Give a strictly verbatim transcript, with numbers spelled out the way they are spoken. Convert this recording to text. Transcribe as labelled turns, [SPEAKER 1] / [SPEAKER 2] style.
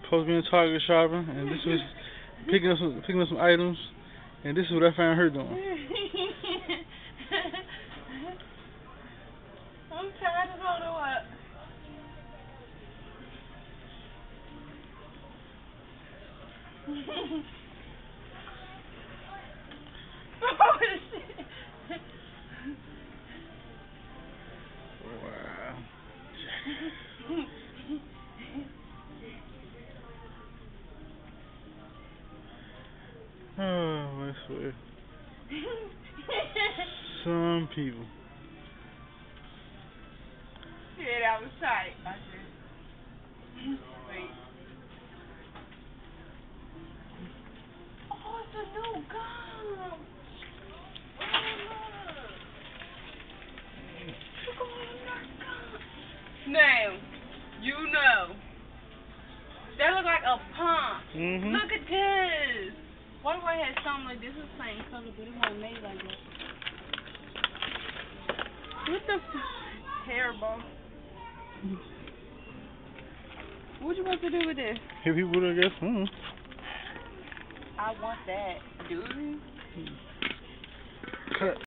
[SPEAKER 1] supposed to be in Target shopping, and this was picking up some picking up some items, and this is what I found her doing.
[SPEAKER 2] I'm trying to hold her up. Oh shit!
[SPEAKER 1] Wow. Oh, I swear. Some people.
[SPEAKER 2] Yeah, that was tight. I just wait. Oh, it's a new gum. Oh, look. Look on that gum. Now, you know. That look like a pump.
[SPEAKER 1] Mm-hmm.
[SPEAKER 2] Look at this. What if I had something like this? Is the same color, but it wasn't made like that. What the f? Terrible. What you want to do with this?
[SPEAKER 1] Hit people, I guess. Hmm.
[SPEAKER 2] I want that. Do you?
[SPEAKER 1] Cut.